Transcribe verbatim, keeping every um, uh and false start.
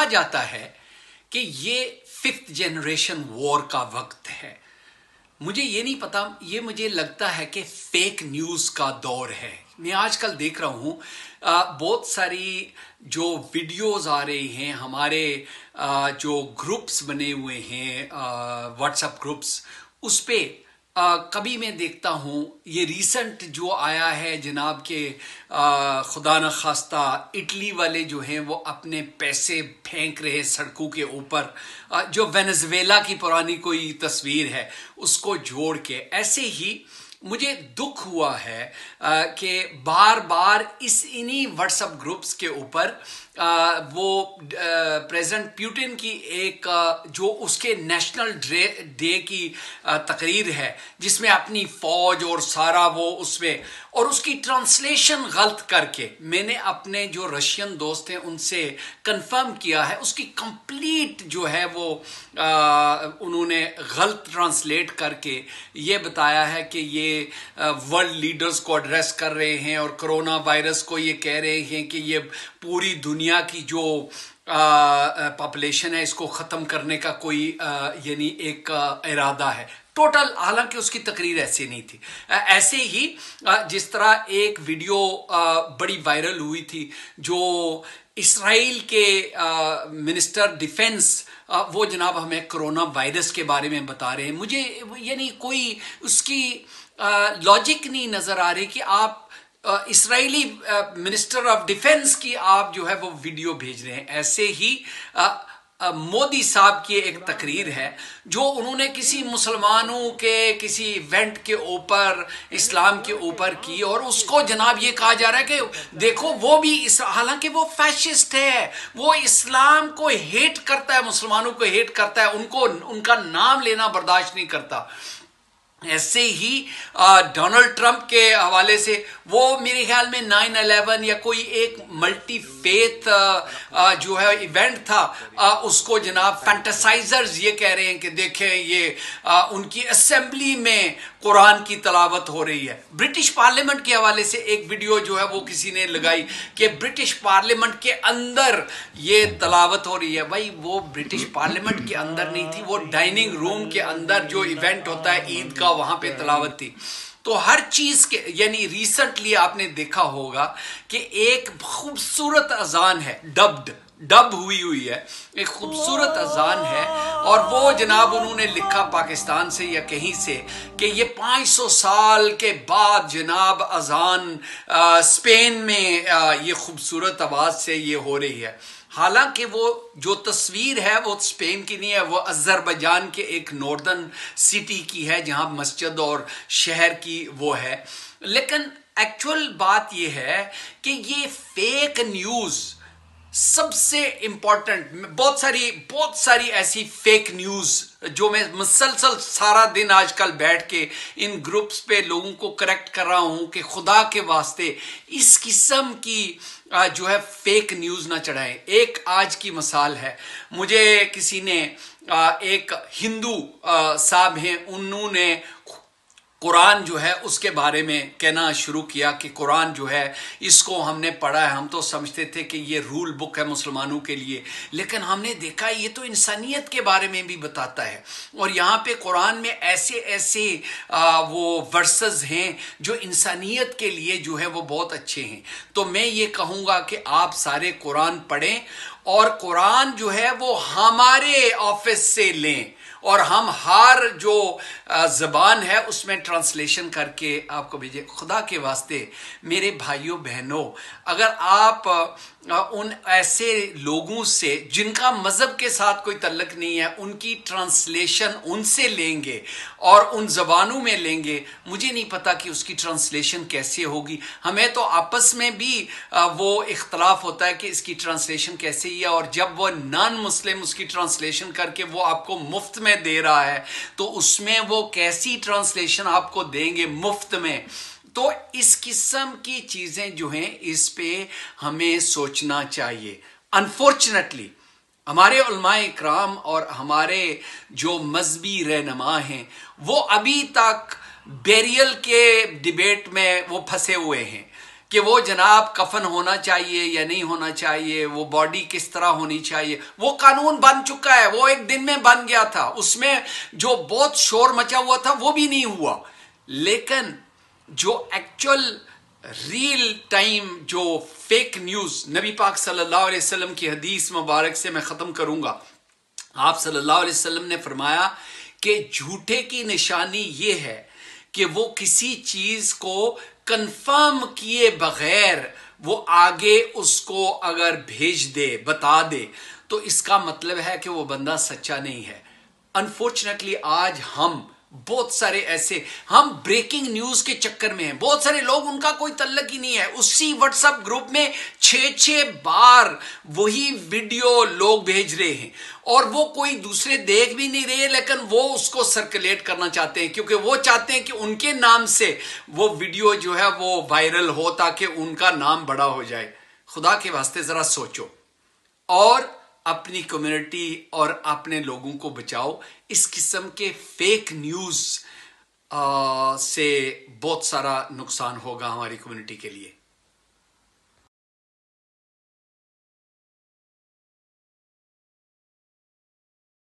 جاتا ہے کہ یہ ففتھ جنریشن وار کا وقت ہے. مجھے یہ نہیں پتا، یہ مجھے لگتا ہے کہ فیک نیوز کا دور ہے. میں آج کل دیکھ رہا ہوں بہت ساری جو ویڈیوز آ رہی ہیں، ہمارے جو گروپس بنے ہوئے ہیں واٹس ایپ گروپس، اس پہ کبھی میں دیکھتا ہوں یہ ریسنٹ جو آیا ہے جناب کہ خدا نخواستہ اٹلی والے جو ہیں وہ اپنے پیسے پھینک رہے سڑکوں کے اوپر، جو وینزویلا کی پرانی کوئی تصویر ہے اس کو جوڑ کے. ایسے ہی مجھے دکھ ہوا ہے کہ بار بار اس انہی واٹس ایپ گروپس کے اوپر وہ پریزیڈنٹ پیوٹن کی ایک جو اس کے نیشنل ڈے کی تقریر ہے جس میں اپنی فوج اور سارا وہ اس میں، اور اس کی ٹرانسلیشن غلط کر کے، میں نے اپنے جو رشین دوست ہیں ان سے کنفرم کیا ہے، اس کی کمپلیٹ جو ہے وہ انہوں نے غلط ٹرانسلیٹ کر کے یہ بتایا ہے کہ یہ ورلڈ لیڈرز کو ایڈریس کر رہے ہیں اور کرونا وائرس کو یہ کہہ رہے ہیں کہ یہ پوری دنیا کی جو پاپولیشن ہے اس کو ختم کرنے کا کوئی یعنی ایک ارادہ ہے ٹوٹل، حالانکہ اس کی تقریر ایسے نہیں تھی. ایسے ہی جس طرح ایک ویڈیو بڑی وائرل ہوئی تھی جو اسرائیل کے منسٹر ڈیفنس وہ جناب ہمیں کرونا وائرس کے بارے میں بتا رہے ہیں. مجھے یعنی کوئی اس کی لاجک نہیں نظر آ رہی کہ آپ اسرائیلی منسٹر آف ڈیفنس کی آپ جو ہے وہ ویڈیو بھیج رہے ہیں. ایسے ہی مودی صاحب کی ایک تقریر ہے جو انہوں نے کسی مسلمانوں کے کسی ایونٹ کے اوپر اسلام کے اوپر کی، اور اس کو جناب یہ کہا جا رہا ہے کہ دیکھو وہ بھی اس، حالانکہ وہ فیشسٹ ہے، وہ اسلام کو ہیٹ کرتا ہے، مسلمانوں کو ہیٹ کرتا ہے، ان کو ان کا نام لینا برداشت نہیں کرتا. ایسے ہی ڈونلڈ ٹرمپ کے حوالے سے وہ میرے خیال میں نائن الیون یا کوئی ایک ملٹی فیتھ جو ہے ایونٹ تھا، اس کو جناب فینٹسائزرز یہ کہہ رہے ہیں کہ دیکھیں یہ ان کی اسمبلی میں قرآن کی تلاوت ہو رہی ہے. برٹش پارلیمنٹ کے حوالے سے ایک ویڈیو جو ہے وہ کسی نے لگائی کہ برٹش پارلیمنٹ کے اندر یہ تلاوت ہو رہی ہے. بھائی وہ برٹش پارلیمنٹ کے اندر نہیں تھی، وہ ڈائننگ روم کے اندر جو ایونٹ ہوتا ہے عید کا وہاں پہ تلاوت تھی. تو ہر چیز کے یعنی ریسنٹلی آپ نے دیکھا ہوگا کہ ایک خوبصورت اذان ہے، ڈبڈ ڈب ہوئی ہوئی ہے، ایک خوبصورت اذان ہے، اور وہ جناب انہوں نے لکھا پاکستان سے یا کہیں سے کہ یہ پانچ سو سال کے بعد جناب اذان اسپین میں یہ خوبصورت آواز سے یہ ہو رہی ہے. حالانکہ وہ جو تصویر ہے وہ اسپین کی نہیں ہے، وہ آذربائیجان کے ایک ناردرن سٹی کی ہے جہاں مسجد اور شہر کی وہ ہے. لیکن ایکچول بات یہ ہے کہ یہ فیک نیوز سب سے امپورٹنٹ، بہت ساری بہت ساری ایسی فیک نیوز جو میں مسلسل سارا دن آج کل بیٹھ کے ان گروپس پہ لوگوں کو کریکٹ کر رہا ہوں کہ خدا کے واسطے اس قسم کی جو ہے فیک نیوز نہ چڑھائیں. ایک آج کی مثال ہے، مجھے کسی نے ایک ہندو صاحب ہیں، انہوں نے قرآن جو ہے اس کے بارے میں کہنا شروع کیا کہ قرآن جو ہے اس کو ہم نے پڑھا ہے، ہم تو سمجھتے تھے کہ یہ رول بک ہے مسلمانوں کے لیے، لیکن ہم نے دیکھا یہ تو انسانیت کے بارے میں بھی بتاتا ہے، اور یہاں پہ قرآن میں ایسے ایسے وہ ورسز ہیں جو انسانیت کے لیے جو ہے وہ بہت اچھے ہیں. تو میں یہ کہوں گا کہ آپ سارے قرآن پڑھیں اور قرآن جو ہے وہ ہمارے آفس سے لیں، اور ہم ہر جو زبان ہے اس میں ٹرانسلیشن کر کے آپ کو بھیجیں. خدا کے واسطے میرے بھائیوں بہنوں، اگر آپ ان ایسے لوگوں سے جن کا مذہب کے ساتھ کوئی تعلق نہیں ہے ان کی ٹرانسلیشن ان سے لیں گے اور ان زبانوں میں لیں گے، مجھے نہیں پتا کہ اس کی ٹرانسلیشن کیسے ہوگی. ہمیں تو آپس میں بھی وہ اختلاف ہوتا ہے کہ اس کی ٹرانسلیشن کیسے ہی ہے، اور جب وہ نان مسلم اس کی ٹرانسلیشن کر کے وہ آپ کو مفت میں دے رہا ہے تو اس میں وہ کیسی ٹرانسلیشن آپ کو دیں گے مفت میں. تو اس قسم کی چیزیں جو ہیں اس پہ ہمیں سوچنا چاہیے. انفارچونیٹلی ہمارے علماء اکرام اور ہمارے جو مذہبی رہنما ہیں وہ ابھی تک بیریل کے ڈیبیٹ میں وہ پھنسے ہوئے ہیں. کہ وہ جناب کفن ہونا چاہیے یا نہیں ہونا چاہیے، وہ باڈی کس طرح ہونی چاہیے، وہ قانون بن چکا ہے، وہ ایک دن میں بن گیا تھا، اس میں جو بہت شور مچا ہوا تھا وہ بھی نہیں ہوا. لیکن جو ایکچول ریل ٹائم جو فیک نیوز، نبی پاک صلی اللہ علیہ وسلم کی حدیث مبارک سے میں ختم کروں گا. آپ صلی اللہ علیہ وسلم نے فرمایا کہ جھوٹے کی نشانی یہ ہے کہ وہ کسی چیز کو کنفرم کیے بغیر وہ آگے اس کو اگر بھیج دے، بتا دے، تو اس کا مطلب ہے کہ وہ بندہ سچا نہیں ہے. انفارچونیٹلی آج ہم بہت سارے ایسے، ہم بریکنگ نیوز کے چکر میں ہیں. بہت سارے لوگ، ان کا کوئی تعلق ہی نہیں ہے، اسی واٹس ایپ گروپ میں چھ چھ بار وہی ویڈیو لوگ بھیج رہے ہیں، اور وہ کوئی دوسرے دیکھ بھی نہیں رہے، لیکن وہ اس کو سرکولیٹ کرنا چاہتے ہیں، کیونکہ وہ چاہتے ہیں کہ ان کے نام سے وہ ویڈیو جو ہے وہ وائرل ہو، تاکہ ان کا نام بڑا ہو جائے. خدا کے واسطے ذرا سوچو اور اپنی کمیونٹی اور اپنے لوگوں کو بچاؤ. اس قسم کے فیک نیوز سے بہت سارا نقصان ہوگا ہماری کمیونٹی کے لیے.